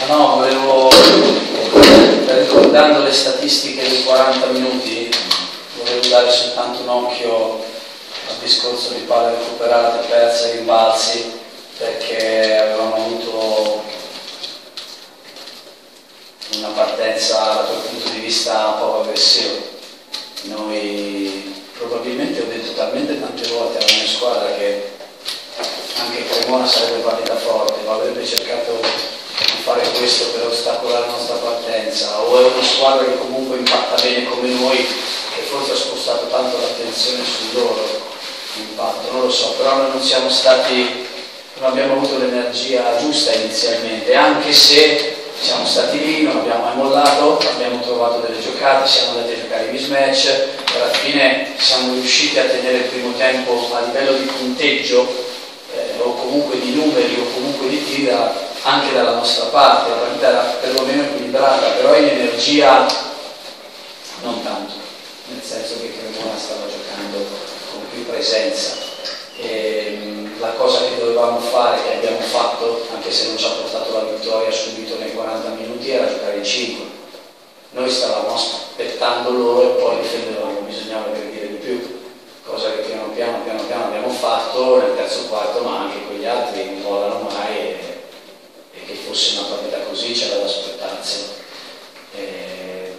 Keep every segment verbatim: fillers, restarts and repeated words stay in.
No, volevo, ricordando le statistiche dei quaranta minuti, volevo dare soltanto un occhio al discorso di palle recuperate, perse e rimbalzi, perché avevamo avuto una partenza da quel punto di vista poco aggressivo. Noi probabilmente, ho detto talmente tante volte alla mia squadra che anche Cremona sarebbe partita forte, ma avrebbe cercato di fare questo per ostacolare la nostra partenza, o è una squadra che comunque impatta bene come noi, che forse ha spostato tanto l'attenzione sul loro impatto, non lo so, però noi non siamo stati, non abbiamo avuto l'energia giusta inizialmente, anche se siamo stati lì, non abbiamo mai mollato, abbiamo trovato delle giocate, siamo andati a giocare i mismatch e alla fine siamo riusciti a tenere il primo tempo a livello di punteggio eh, o comunque di numeri o comunque di tira anche dalla nostra parte. La partita era perlomeno equilibrata, però in energia non tanto, nel senso che Cremona stava giocando con più presenza. E, la cosa che dovevamo fare, che abbiamo fatto, anche se non ci ha portato la vittoria subito nei quaranta minuti, era giocare in cinque. Noi stavamo aspettando loro e poi difendevamo, bisognava aggredire di più, cosa che piano piano, piano piano abbiamo fatto nel terzo quarto, ma anche quegli altri non mollano mai e, e che fosse una partita così c'era da aspettarsi. E,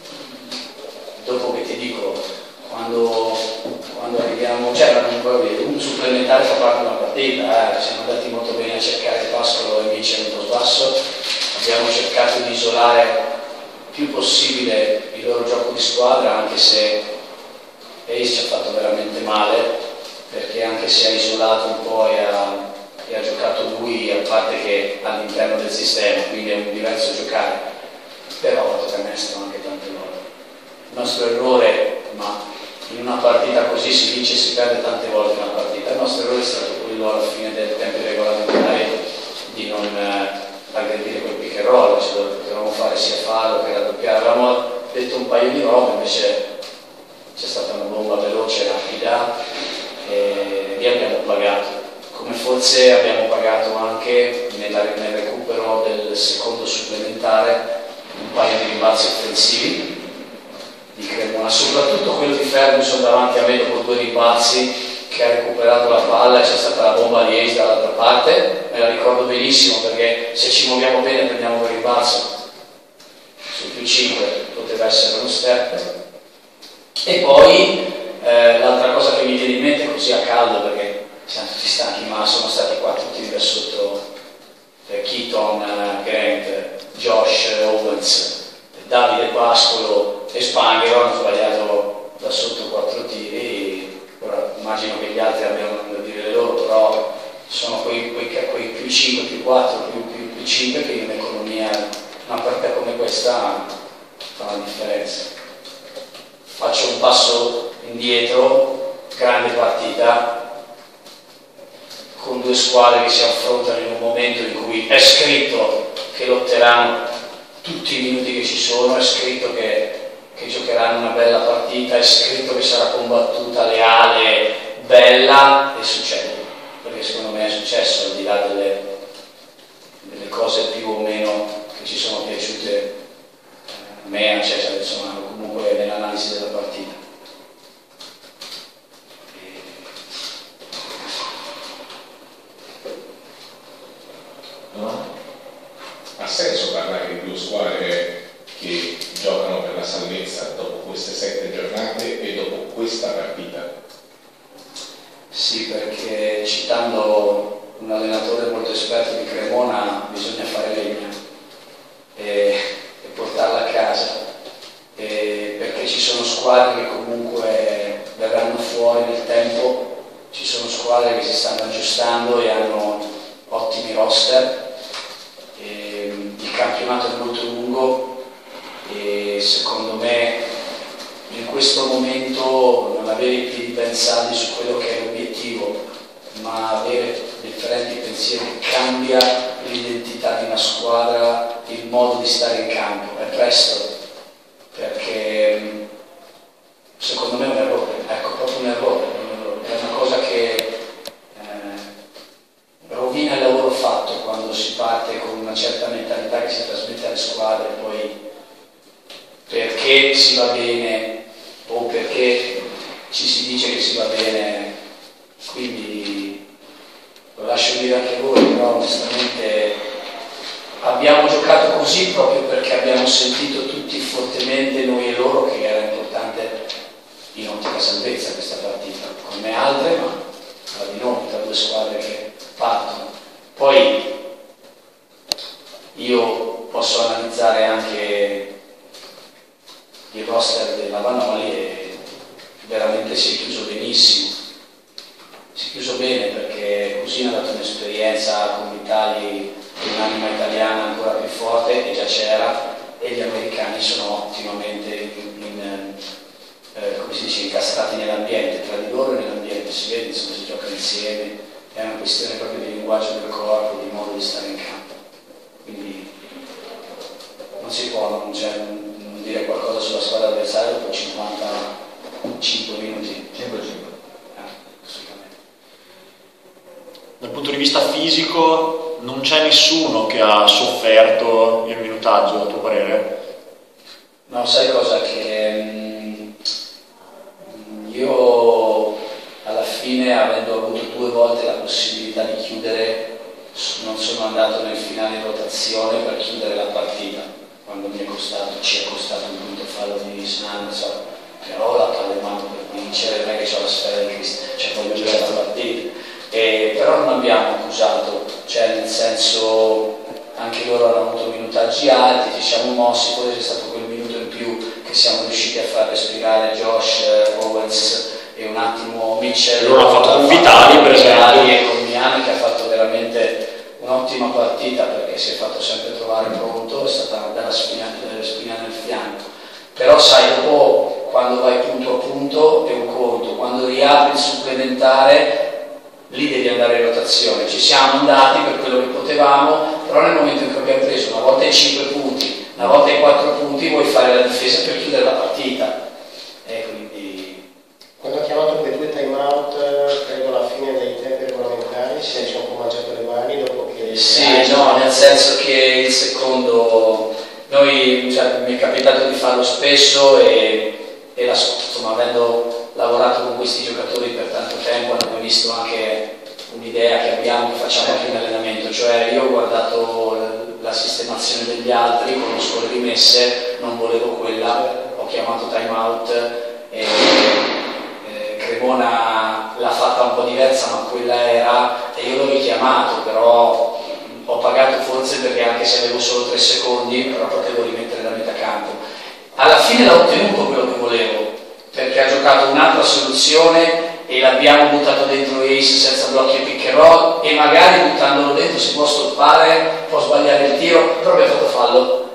dopo che ti dico, quando, quando arriviamo, c'era un supplementare fa parte di una partita, eh, siamo andati molto bene a cercare Pascolo e Vince un po' sbasso, abbiamo cercato di isolare il più possibile il loro gioco di squadra, anche se Ace ci ha fatto veramente male, perché anche se ha isolato un po' e ha, e ha giocato lui, a parte che all'interno del sistema, quindi è un diverso giocare, però ha fatto canestro anche tante volte. Il nostro errore, ma in una partita così si vince e si perde tante volte una partita, il nostro errore è stato quello alla fine del tempo regolamentare di non eh, aggredire quel pick and roll, cioè potevamo fare sia fallo che raddoppiare, avevamo detto un paio di robe, invece c'è stata una bomba veloce, rapida e lì abbiamo pagato, come forse abbiamo pagato anche nella, nel recupero del secondo supplementare un paio di rimbalzi offensivi di Cremona, soprattutto quello di Ferguson davanti a me dopo due rimbalzi che ha recuperato la palla e c'è stata la bomba di Ace dall'altra parte, me la ricordo benissimo perché se ci muoviamo bene prendiamo quel rimbalzo su più cinque, poteva essere uno step. E poi eh, l'altra cosa che mi viene in mente così a caldo, perché siamo tutti stanchi, ma sono stati quattro tiri da sotto, eh, Keaton, eh, Grant, Josh, Owens, Davide Pascolo e Spanghero hanno sbagliato da sotto quattro tiri. Ora immagino che gli altri abbiano da dire le loro, però sono quei, quei, quei più cinque, più quattro, più, più, più cinque che in economia, una partita come questa fa la differenza. Faccio un passo indietro, grande partita, con due squadre che si affrontano in un momento in cui è scritto che lotteranno tutti i minuti che ci sono, è scritto che, che giocheranno una bella partita, è scritto che sarà combattuta, leale, bella, e succede, perché secondo me è successo, al di là delle, delle cose più o meno che ci sono piaciute a me, cioè, insomma, comunque nell'analisi della partita. No? Ha senso parlare di due squadre che giocano per la salvezza dopo queste sette giornate e dopo questa partita? Sì, perché citando un allenatore molto esperto di Cremona bisogna fare legna e, e portarla a casa, e perché ci sono squadre che comunque verranno fuori nel tempo, ci sono squadre che si stanno aggiustando e hanno ottimi roster. Il campionato è molto lungo e secondo me in questo momento non avere i piedi ben saldi su quello che è l'obiettivo, ma avere differenti pensieri cambia l'identità di una squadra, il modo di stare in campo. È presto, perché secondo me è un errore, ecco, proprio un errore, è una cosa che eh, rovina il lavoro fatto quando si parte con con una certa mentalità che si trasmette alle squadre, poi perché si va bene o perché ci si dice che si va bene, quindi lo lascio dire anche voi, però onestamente abbiamo giocato così proprio perché abbiamo sentito tutti fortemente, noi e loro, che era importante in ottica salvezza questa partita, come altre, ma tra di noi, tra due squadre che partono. Poi io posso analizzare anche il roster della Vanoli e veramente si è chiuso benissimo, si è chiuso bene perché così ha dato un'esperienza con l'Italia, un'anima italiana ancora più forte, e già c'era, e gli americani sono ottimamente in, in, eh, come si dice, incastrati nell'ambiente, tra di loro e nell'ambiente, si vede, insomma, si gioca insieme, è una questione proprio di linguaggio del corpo, di modo di stare in campo, quindi non si può non, cioè, non dire qualcosa sulla squadra avversaria dopo cinquantacinque minuti. cinque cinque. Dal punto di vista fisico non c'è nessuno che ha sofferto il minutaggio, a tuo parere? No, sai cosa? Che mh, io alla fine, avendo avuto due volte la possibilità di chiudere, non sono andato nel finale in rotazione per chiudere la partita, quando mi è costato, ci è costato un punto fallo di Snan, so, però la palla in mano per vincere, non è che ho la sfera di Cristo, cioè voglio giocare la partita. Eh, però non abbiamo accusato, cioè nel senso anche loro hanno avuto minutaggi alti, ci siamo mossi, poi c'è stato quel minuto in più che siamo riusciti a far respirare Josh, eh, Owens e un attimo Mitchell. Loro hanno fatto con Vitali per esempio e con Miani, che ha fatto veramente un'ottima partita perché si è fatto sempre trovare pronto, è stata una bella spina, spina nel fianco, però sai, dopo quando vai punto a punto è un conto, quando riapri il supplementare lì devi andare in rotazione. Ci siamo andati per quello che potevamo, però nel momento in cui abbiamo preso una volta i cinque punti, una volta i quattro punti, vuoi fare la difesa per chiudere la partita. E quindi quando ha chiamato quei due time out, credo alla fine dei tempi regolamentari, si è un po' mangiato le mani dopo che... Sì, no, nel senso che il secondo, noi, cioè, mi è capitato di farlo spesso e, e la, insomma, avendo lavorato con questi giocatori per tanto tempo, abbiamo visto anche un'idea che abbiamo, che facciamo anche in allenamento, cioè io ho guardato la sistemazione degli altri, conosco le rimesse, non volevo quella, ho chiamato time out e eh, Cremona l'ha fatta un po' diversa, ma quella era, e io l'ho richiamato, però ho pagato forse perché anche se avevo solo tre secondi, però potevo rimettere da metà campo. Alla fine l'ho ottenuto quello che volevo, perché ha giocato un'altra soluzione e l'abbiamo buttato dentro Ace senza blocchi e pick and roll, e magari buttandolo dentro si può stoppare, può sbagliare il tiro, però abbiamo fatto fallo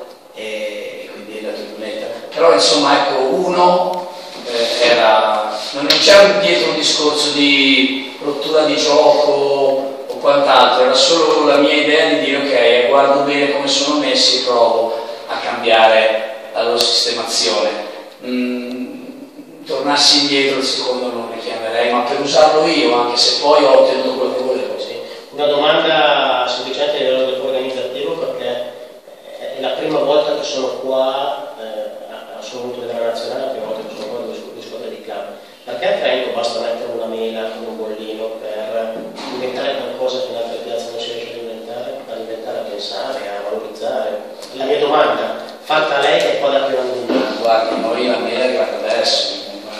e quindi è dato in lunetta. Però insomma, ecco, uno eh, era, non c'era dietro un discorso di rottura di gioco o quant'altro, era solo la mia idea di dire ok, guardo bene come sono messi e provo a cambiare la loro sistemazione. Mm, tornassi indietro il secondo non richiamerei, ma per usarlo io, anche se poi ho ottenuto quello che volevo. Sì. Una domanda semplicemente a livello organizzativo, perché è la prima volta che sono qua, eh, sono venuto della nazionale, la prima volta che sono qua di squadra di club. Perché a Trento basta mettere una mela con un bollino per inventare qualcosa che in altre piazze non si riesce a inventare, a inventare, a pensare, a valorizzare? La mia domanda, fatta a lei e poi da prima domanda. Guardi, noi la mela è arrivata adesso.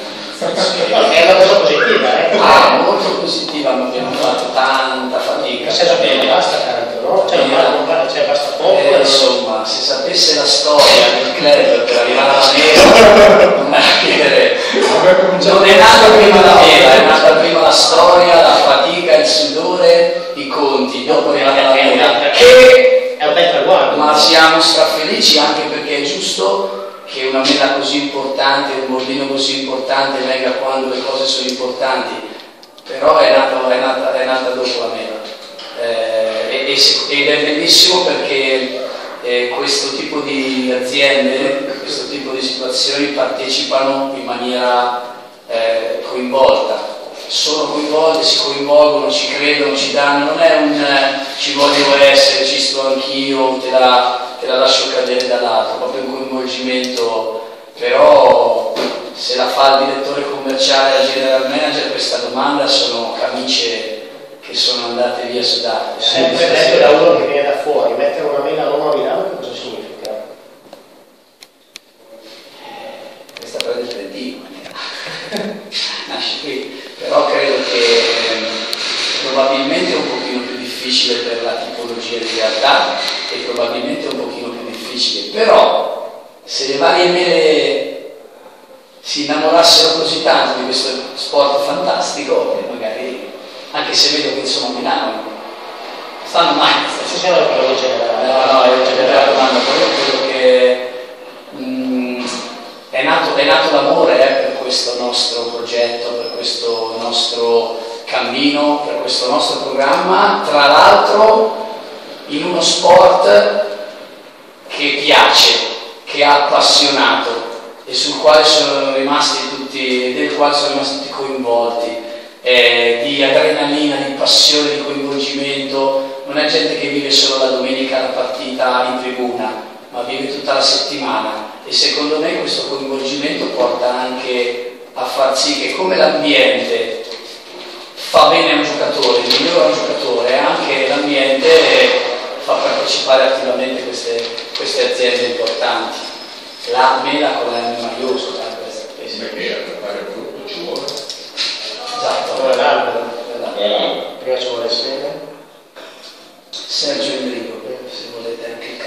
No, è una cosa positiva, eh? Ah, molto positiva, ma abbiamo fatto tanta fatica. Nel senso che non basta tanto, no? Cioè, non basta, cioè basta poco. Eh, insomma, se sapesse la storia del club per arrivare alla mela, non è nata prima la mela, è nata prima la storia, la fatica, il sudore, i conti, dopo è nata la mela. Che è un bel traguardo. Ma siamo strafelici anche perché è giusto che una mela così importante, un bollino così importante venga quando le cose sono importanti, però è nata, è nata, è nata dopo la mela. Eh, ed è bellissimo perché eh, questo tipo di aziende, questo tipo di situazioni partecipano in maniera eh, coinvolta, sono coinvolte, si coinvolgono, ci credono, ci danno, non è un eh, ci voglio essere, ci sto anch'io, te la, te la lascio cadere dall'alto, proprio un coinvolgimento. Però se la fa il direttore commerciale e il general manager, questa domanda sono camicie che sono andate via sudate. Sempre detto da uno che viene da fuori, mettere una mela a Roma o Milano che cosa significa? Questa cosa del Trentino nasce qui, però credo che probabilmente è un pochino più difficile per la tipologia di realtà e probabilmente è un pochino più difficile, però se le varie mele si innamorassero così tanto di questo sport fantastico, magari, anche se vedo che insomma a Milano stanno mai. Ci sono le parole generali. No, no, è generale la domanda, però io credo che mh, è nato, è nato l'amore eh, per questo nostro progetto, per questo nostro cammino, per questo nostro programma, tra l'altro in uno sport che piace, che ha appassionato e sul quale sono rimasti tutti, del quale sono rimasti tutti coinvolti, eh, di adrenalina, di passione, di coinvolgimento. Non è gente che vive solo la domenica la partita in tribuna, ma vive tutta la settimana, e secondo me questo coinvolgimento porta anche a far sì che, come l'ambiente fa bene a un giocatore, migliora un giocatore, anche l'ambiente fa partecipare attivamente queste, queste aziende importanti. La mela con la M maiuscola, questa perché per fare il frutto ci vuole? esatto, Ora l'albero. Voilà. Prima ci vuole il seme. Sergio Enrico, se volete anche il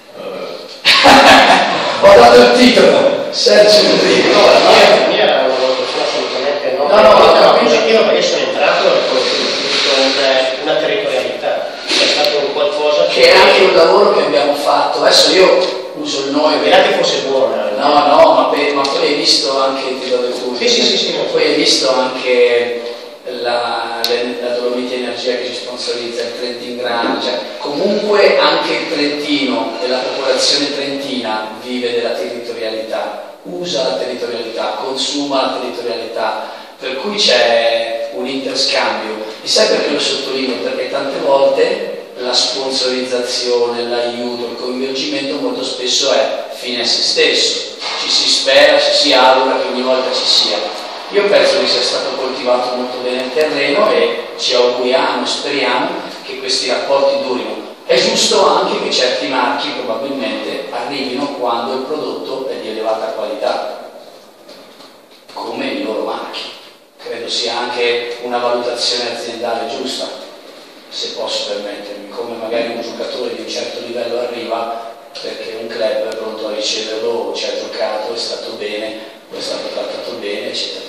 cantante. Uh, Ho dato il titolo, Sergio Enrico. No, la mia, mia era una valutazione assolutamente no. No, no, no, no, positiva, perché sono entrato e ho costruito una, una territorialità. È stato un qualcosa che... Che è anche un lavoro che abbiamo fatto. Adesso io uso il noi. Vedete che fosse buona. No, no, ma, pe- ma poi hai visto anche, ti do le tue. Sì, sì, sì, sì. Poi hai visto anche la, la Dolomiti Energia che ci sponsorizza, il Trentin Grande, cioè comunque anche il Trentino e la popolazione trentina vive della territorialità, usa la territorialità, consuma la territorialità, per cui c'è un interscambio. E sai perché lo sottolineo? Perché tante volte la sponsorizzazione, l'aiuto, il coinvolgimento molto spesso è fine a se stesso, ci si spera, ci si augura che ogni volta ci sia. Io penso che sia stato coltivato molto bene il terreno e ci auguriamo, speriamo che questi rapporti durino. È giusto anche che certi marchi probabilmente arrivino quando il prodotto è di elevata qualità, come i loro marchi. Credo sia anche una valutazione aziendale giusta, se posso permettermi, come magari un giocatore di un certo livello arriva perché un club è pronto a riceverlo, ci ha giocato, è stato bene, è stato trattato bene, eccetera.